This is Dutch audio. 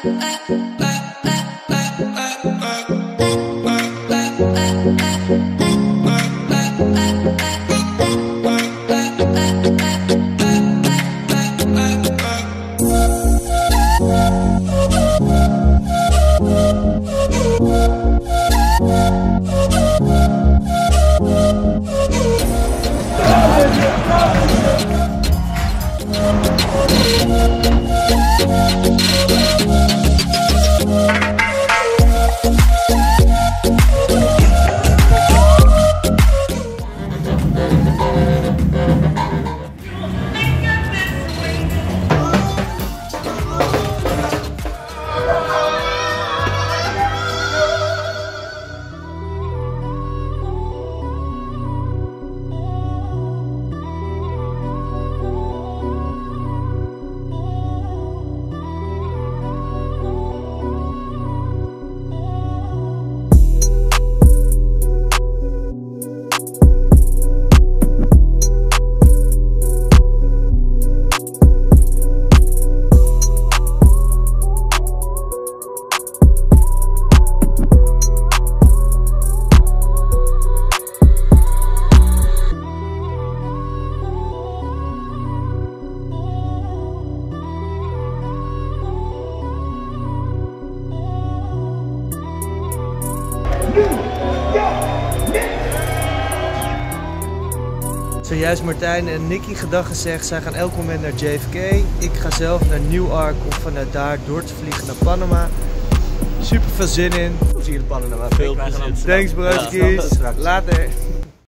Zojuist Martijn en Nicky gedag gezegd, zij gaan elk moment naar JFK. Ik ga zelf naar NewYork om vanuit daar door te vliegen naar Panama. Super veel zin in. Zie je de Panama. Thanks broodjes. Later.